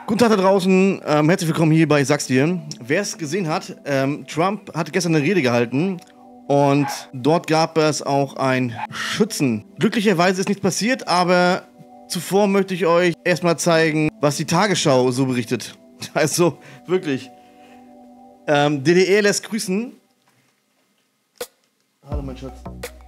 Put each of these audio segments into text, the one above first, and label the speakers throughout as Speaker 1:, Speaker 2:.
Speaker 1: Guten Tag da draußen, herzlich willkommen hier bei Sag's dir. Wer es gesehen hat, Trump hat gestern eine Rede gehalten und dort gab es auch einen Schützen. Glücklicherweise ist nichts passiert, aber zuvor möchte ich euch erstmal zeigen, was die Tagesschau so berichtet. Also wirklich, DDR lässt grüßen. Hallo mein Schatz.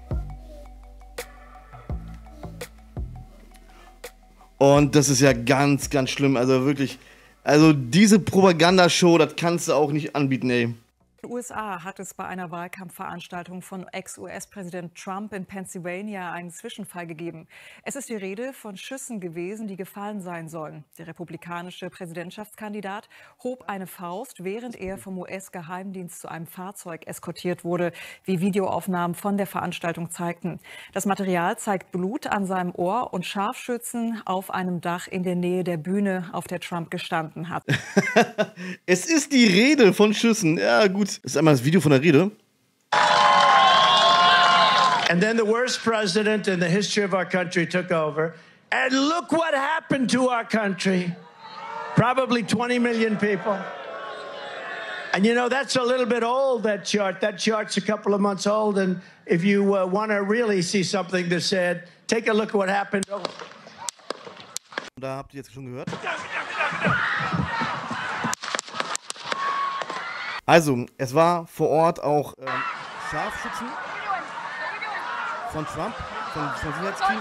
Speaker 1: Und das ist ja ganz, ganz schlimm. Also wirklich, also diese Propagandashow, das kannst du auch nicht anbieten, ey.
Speaker 2: In den USA hat es bei einer Wahlkampfveranstaltung von Ex-US-Präsident Trump in Pennsylvania einen Zwischenfall gegeben. Es ist die Rede von Schüssen gewesen, die gefallen sein sollen. Der republikanische Präsidentschaftskandidat hob eine Faust, während er vom US-Geheimdienst zu einem Fahrzeug eskortiert wurde, wie Videoaufnahmen von der Veranstaltung zeigten. Das Material zeigt Blut an seinem Ohr und Scharfschützen auf einem Dach in der Nähe der Bühne, auf der Trump gestanden hat.
Speaker 1: Es ist die Rede von Schüssen. Ja, gut. Das ist einmal das Video von der Rede.
Speaker 3: And then the worst president in the history of our country took over. And look what happened to our country. Probably 20 million people. And you know, that's a little bit old, that chart. That chart's a couple of months old. And if you want to really see something that's said, take a look at what happened. Oh.
Speaker 1: Da habt ihr jetzt schon gehört. Also, es war vor Ort auch Scharfschützen von Trump, von Sicherheitsteam.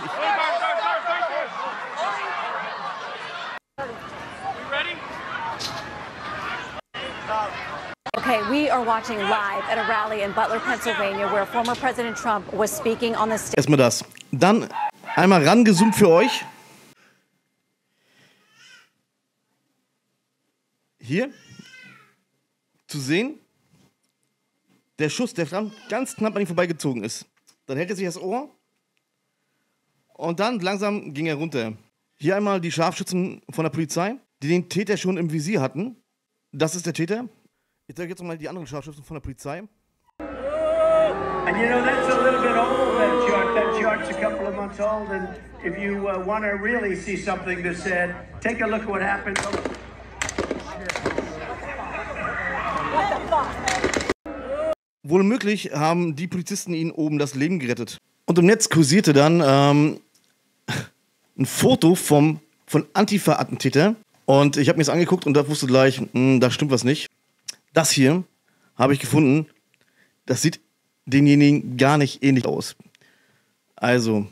Speaker 4: Okay, we are watching live at a rally in Butler, Pennsylvania, where former President Trump was speaking on the stage.
Speaker 1: Erstmal das. Dann einmal rangezoomt für euch. Hier zu sehen, der Schuss, der ganz knapp an ihm vorbeigezogen ist. Dann hält er sich das Ohr und dann langsam ging er runter. Hier einmal die Scharfschützen von der Polizei, die den Täter schon im Visier hatten. Das ist der Täter. Ich zeige jetzt mal die anderen Scharfschützen von der Polizei.
Speaker 3: And you know, that's a little bit old, that chart. That chart's a couple of months old. And if you want to really see something that's said, take a look at what happened.
Speaker 1: Wohl möglich haben die Polizisten ihnen oben das Leben gerettet. Und im Netz kursierte dann ein Foto von Antifa-Attentäter. Und ich habe mir das angeguckt und da wusste gleich, da stimmt was nicht. Das hier habe ich gefunden. Das sieht denjenigen gar nicht ähnlich aus. Also,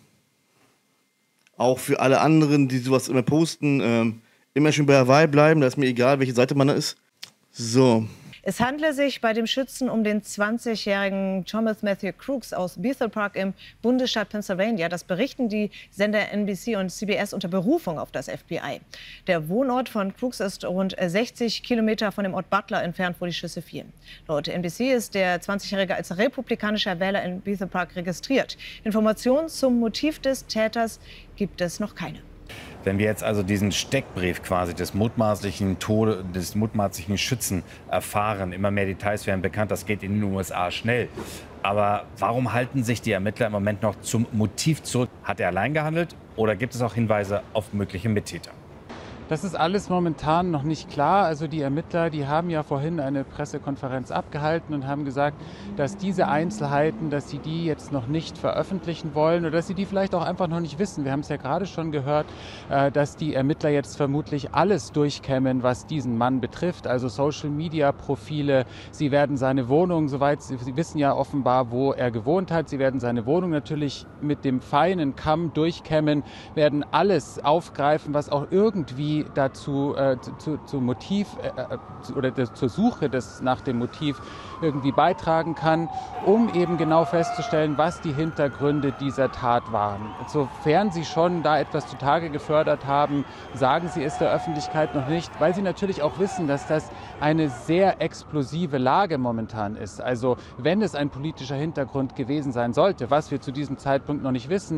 Speaker 1: auch für alle anderen, die sowas immer posten, immer schön bei der Wahl bleiben. Da ist mir egal, welche Seite man da ist. So.
Speaker 5: Es handle sich bei dem Schützen um den 20-jährigen Thomas Matthew Crooks aus Bethel Park im Bundesstaat Pennsylvania. Das berichten die Sender NBC und CBS unter Berufung auf das FBI. Der Wohnort von Crooks ist rund 60 Kilometer von dem Ort Butler entfernt, wo die Schüsse fielen. Laut NBC ist der 20-Jährige als republikanischer Wähler in Bethel Park registriert. Informationen zum Motiv des Täters gibt es noch keine.
Speaker 6: Wenn wir jetzt also diesen Steckbrief quasi des mutmaßlichen Schützen erfahren, immer mehr Details werden bekannt, das geht in den USA schnell. Aber warum halten sich die Ermittler im Moment noch zum Motiv zurück? Hat er allein gehandelt oder gibt es auch Hinweise auf mögliche Mittäter?
Speaker 7: Das ist alles momentan noch nicht klar. Also die Ermittler, die haben ja vorhin eine Pressekonferenz abgehalten und haben gesagt, dass diese Einzelheiten, dass sie die jetzt noch nicht veröffentlichen wollen oder dass sie die vielleicht auch einfach noch nicht wissen. Wir haben es ja gerade schon gehört, dass die Ermittler jetzt vermutlich alles durchkämmen, was diesen Mann betrifft. Also Social-Media-Profile, sie werden seine Wohnung, soweit sie wissen ja offenbar, wo er gewohnt hat. Sie werden seine Wohnung natürlich mit dem feinen Kamm durchkämmen, werden alles aufgreifen, was auch irgendwie dazu zum Motiv oder zur Suche nach dem Motiv irgendwie beitragen kann, um eben genau festzustellen, was die Hintergründe dieser Tat waren. Sofern sie schon da etwas zutage gefördert haben, sagen sie es der Öffentlichkeit noch nicht, weil sie natürlich auch wissen, dass das eine sehr explosive Lage momentan ist. Also wenn es ein politischer Hintergrund gewesen sein sollte, was wir zu diesem Zeitpunkt noch nicht wissen,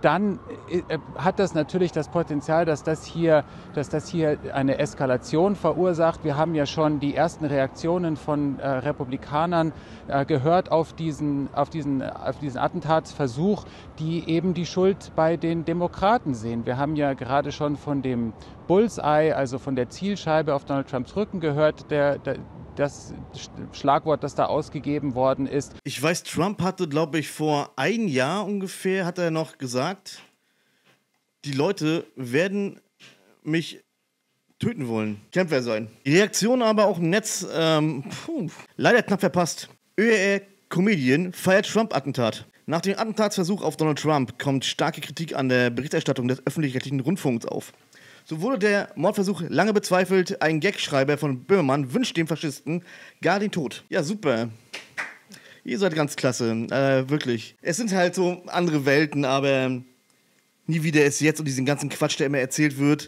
Speaker 7: dann hat das natürlich das Potenzial, dass das hier eine Eskalation verursacht. Wir haben ja schon die ersten Reaktionen von Republikanern gehört auf diesen Attentatsversuch, die eben die Schuld bei den Demokraten sehen. Wir haben ja gerade schon von dem Bullseye, also von der Zielscheibe auf Donald Trumps Rücken gehört, das Schlagwort, das da ausgegeben worden ist.
Speaker 1: Ich weiß, Trump hatte, glaube ich, vor einem Jahr ungefähr, hat er noch gesagt, die Leute werden mich töten wollen. Kämpfer sein. Die Reaktion aber auch im Netz, leider knapp verpasst. ÖR-Comedian feiert Trump-Attentat. Nach dem Attentatsversuch auf Donald Trump kommt starke Kritik an der Berichterstattung des öffentlich-rechtlichen Rundfunks auf. So wurde der Mordversuch lange bezweifelt. Ein Gagschreiber von Böhmermann wünscht dem Faschisten gar den Tod. Ja, super. Ihr seid ganz klasse. Wirklich. Es sind halt so andere Welten, aber nie wieder ist jetzt und diesen ganzen Quatsch, der immer erzählt wird.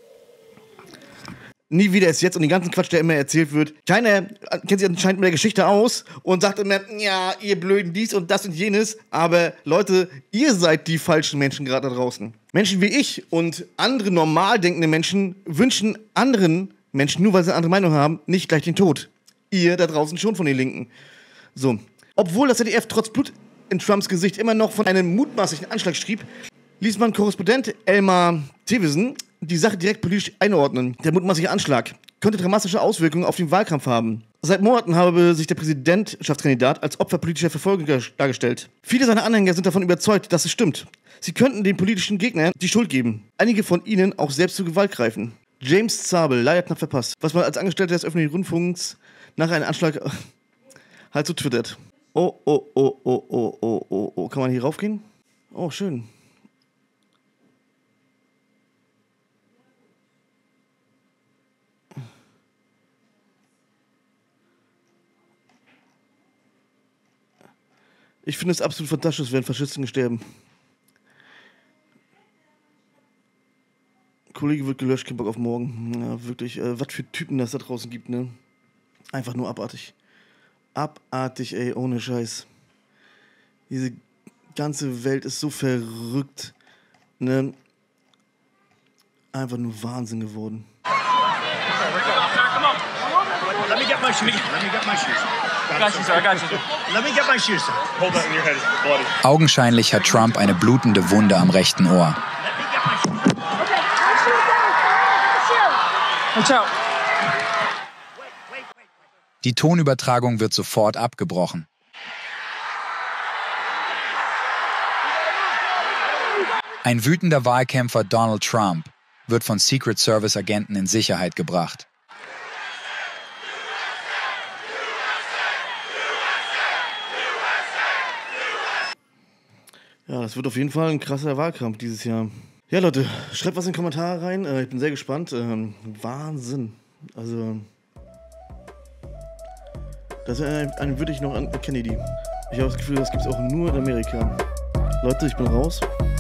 Speaker 1: Nie wieder ist jetzt und den ganzen Quatsch, der immer erzählt wird. Keiner kennt sich anscheinend mit der Geschichte aus und sagt immer, ja, ihr Blöden dies und das und jenes. Aber Leute, ihr seid die falschen Menschen gerade da draußen. Menschen wie ich und andere normal denkende Menschen wünschen anderen Menschen, nur weil sie eine andere Meinung haben, nicht gleich den Tod. Ihr da draußen schon von den Linken. So. Obwohl das ZDF trotz Blut in Trumps Gesicht immer noch von einem mutmaßlichen Anschlag schrieb, ließ man Korrespondent Elmar Thewissen die Sache direkt politisch einordnen. Der mutmaßliche Anschlag könnte dramatische Auswirkungen auf den Wahlkampf haben. Seit Monaten habe sich der Präsidentschaftskandidat als Opfer politischer Verfolgung dargestellt. Viele seiner Anhänger sind davon überzeugt, dass es stimmt. Sie könnten den politischen Gegnern die Schuld geben. Einige von ihnen auch selbst zur Gewalt greifen. James Zabel, leider knapp verpasst. Was man als Angestellter des öffentlichen Rundfunks nach einem Anschlag halt so twittert. Oh. Kann man hier raufgehen? Oh, schön. Ich finde es absolut fantastisch, wenn Faschisten sterben. Kollege wird gelöscht, kein Bock auf morgen. Ja, wirklich, was für Typen das da draußen gibt, ne? Einfach nur abartig. Abartig, ey, ohne Scheiß. Diese ganze Welt ist so verrückt, ne? Einfach nur Wahnsinn geworden.
Speaker 8: Let me get my shoes.
Speaker 9: Augenscheinlich hat Trump eine blutende Wunde am rechten Ohr. Die Tonübertragung wird sofort abgebrochen. Ein wütender Wahlkämpfer Donald Trump wird von Secret Service Agenten in Sicherheit gebracht.
Speaker 1: Ja, das wird auf jeden Fall ein krasser Wahlkampf dieses Jahr. Ja, Leute, schreibt was in die Kommentare rein. Ich bin sehr gespannt. Wahnsinn. Also, das eine würde ich noch an Kennedy. Ich habe das Gefühl, das gibt es auch nur in Amerika. Leute, ich bin raus.